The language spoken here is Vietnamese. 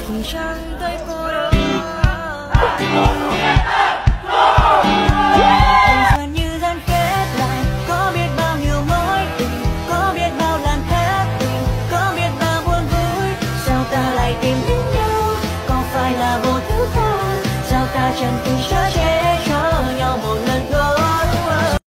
thì chẳng thấy cô đơn. Dần dần như dần kết lại, có biết bao nhiêu mối tình, có biết bao lần thất tình, có biết bao buồn vui. Sao ta lại tìm đến nhau, có phải là vô thứ không? Sao ta chẳng từng cho che